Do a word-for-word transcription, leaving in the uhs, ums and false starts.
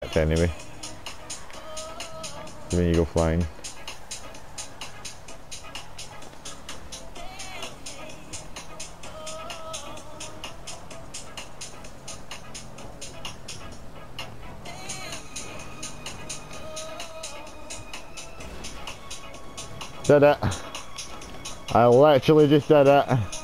impact anyway. When you go flying. Did it. I literally just did it.